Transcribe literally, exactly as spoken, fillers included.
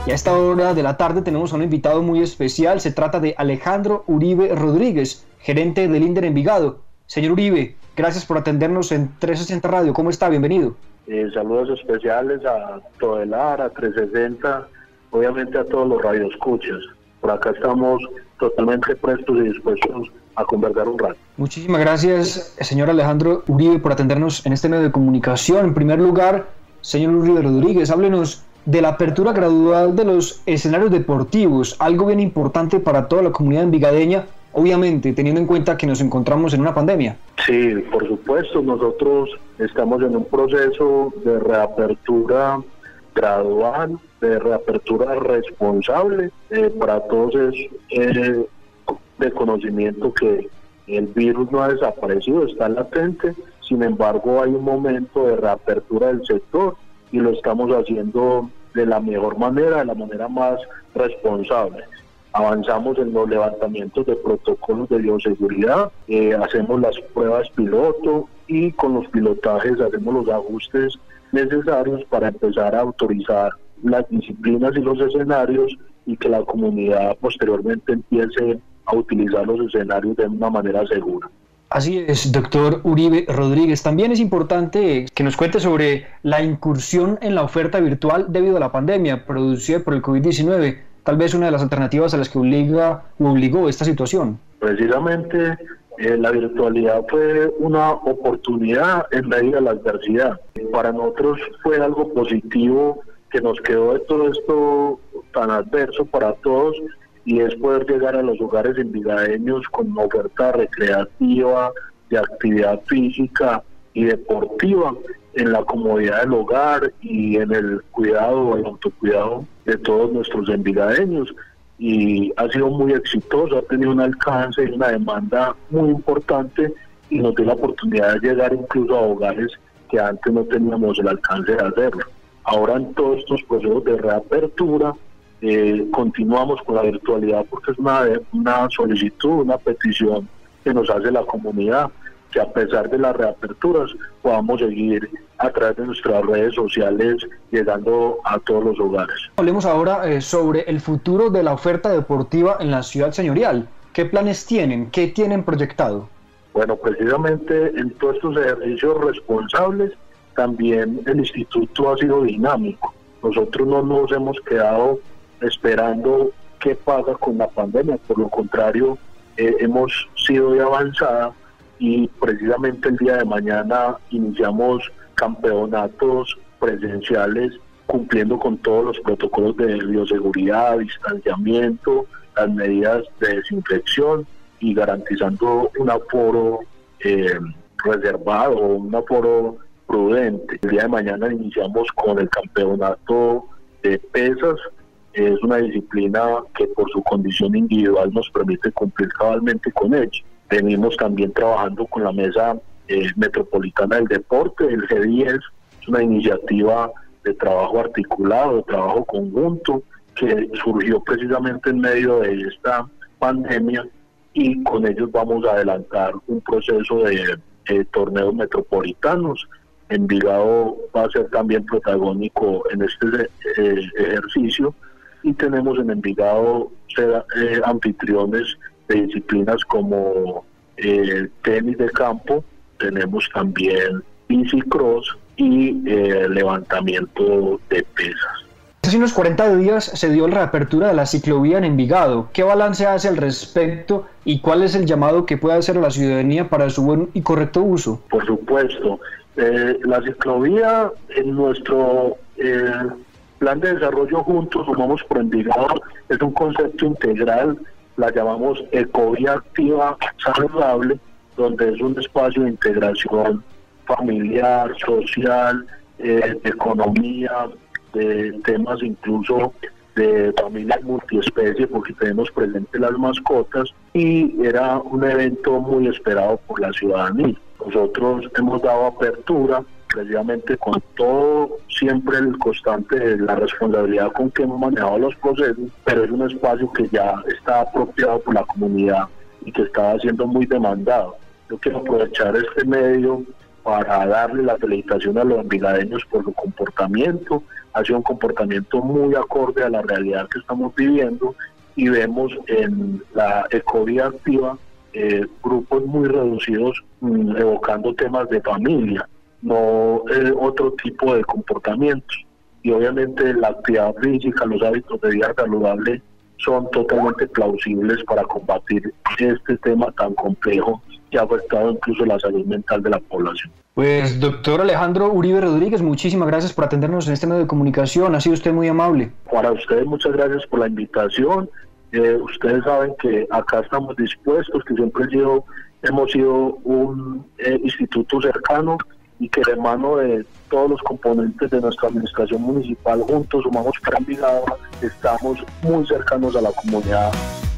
Y a esta hora de la tarde tenemos a un invitado muy especial. Se trata de Alejandro Uribe Rodríguez, gerente del INDER Envigado. Señor Uribe, gracias por atendernos en trescientos sesenta Radio. ¿Cómo está? Bienvenido. Eh, saludos especiales a Todelar, a trescientos sesenta, obviamente a todos los radioescuchas. Por acá estamos totalmente prestos y dispuestos a conversar un rato. Muchísimas gracias, señor Alejandro Uribe, por atendernos en este medio de comunicación. En primer lugar, señor Uribe Rodríguez, háblenos de la apertura gradual de los escenarios deportivos, algo bien importante para toda la comunidad envigadeña, obviamente teniendo en cuenta que nos encontramos en una pandemia. Sí, por supuesto, nosotros estamos en un proceso de reapertura gradual, de reapertura responsable. Eh, para todos es eh, de conocimiento que el virus no ha desaparecido, está latente. Sin embargo, hay un momento de reapertura del sector y lo estamos haciendo de la mejor manera, de la manera más responsable. Avanzamos en los levantamientos de protocolos de bioseguridad, eh, hacemos las pruebas piloto y con los pilotajes hacemos los ajustes necesarios para empezar a autorizar las disciplinas y los escenarios y que la comunidad posteriormente empiece a utilizar los escenarios de una manera segura. Así es, doctor Uribe Rodríguez. También es importante que nos cuente sobre la incursión en la oferta virtual debido a la pandemia producida por el COVID diecinueve, tal vez una de las alternativas a las que obliga o obligó esta situación. Precisamente eh, la virtualidad fue una oportunidad en medio de la adversidad. Para nosotros fue algo positivo que nos quedó de todo esto tan adverso para todos, y es poder llegar a los hogares envigadeños con una oferta recreativa, de actividad física y deportiva en la comodidad del hogar y en el cuidado, el autocuidado de todos nuestros envigadeños. Y ha sido muy exitoso, ha tenido un alcance y una demanda muy importante y nos dio la oportunidad de llegar incluso a hogares que antes no teníamos el alcance de hacerlo. Ahora en todos estos procesos de reapertura, Eh, continuamos con la virtualidad porque es una, una solicitud, una petición que nos hace la comunidad, que a pesar de las reaperturas podamos seguir a través de nuestras redes sociales llegando a todos los hogares. Hablemos ahora eh, sobre el futuro de la oferta deportiva en la ciudad señorial. ¿Qué planes tienen? ¿Qué tienen proyectado? Bueno, precisamente en todos estos ejercicios responsables también el instituto ha sido dinámico. Nosotros no nos hemos quedado esperando qué pasa con la pandemia, por lo contrario, eh, hemos sido de avanzada y precisamente el día de mañana iniciamos campeonatos presenciales cumpliendo con todos los protocolos de bioseguridad, distanciamiento, las medidas de desinfección y garantizando un aforo eh, reservado, un aforo prudente. El día de mañana iniciamos con el campeonato de pesas. Es una disciplina que por su condición individual nos permite cumplir cabalmente con ella. Venimos también trabajando con la Mesa eh, Metropolitana del Deporte, el G diez, es una iniciativa de trabajo articulado, de trabajo conjunto, que surgió precisamente en medio de esta pandemia, y con ellos vamos a adelantar un proceso de eh, torneos metropolitanos. Envigado va a ser también protagónico en este eh, ejercicio, y tenemos en Envigado ser, eh, anfitriones de disciplinas como eh, tenis de campo, tenemos también bicicross y eh, levantamiento de pesas. Hace unos cuarenta días se dio la reapertura de la ciclovía en Envigado. ¿Qué balance hace al respecto y cuál es el llamado que puede hacer a la ciudadanía para su buen y correcto uso? Por supuesto, eh, la ciclovía en nuestro eh, plan de desarrollo Juntos Sumamos por Envigado es un concepto integral, la llamamos ecovía activa saludable, donde es un espacio de integración familiar, social, eh, de economía, de temas incluso de familias multiespecies, porque tenemos presentes las mascotas, y era un evento muy esperado por la ciudadanía. Nosotros hemos dado apertura precisamente con todo, siempre el constante de la responsabilidad con que hemos manejado los procesos, pero es un espacio que ya está apropiado por la comunidad y que está siendo muy demandado. Yo quiero aprovechar este medio para darle la felicitación a los envigadeños por su comportamiento. Ha sido un comportamiento muy acorde a la realidad que estamos viviendo, y vemos en la ecovía activa eh, grupos muy reducidos mmm, evocando temas de familia, no eh, otro tipo de comportamientos. Y obviamente la actividad física, los hábitos de vida saludable son totalmente plausibles para combatir este tema tan complejo que ha afectado incluso la salud mental de la población. Pues doctor Alejandro Uribe Rodríguez, muchísimas gracias por atendernos en este medio de comunicación, ha sido usted muy amable. Para ustedes muchas gracias por la invitación, eh, ustedes saben que acá estamos dispuestos, que siempre yo, hemos sido un eh, instituto cercano, y que de mano de todos los componentes de nuestra administración municipal juntos sumamos para Envigado, estamos muy cercanos a la comunidad.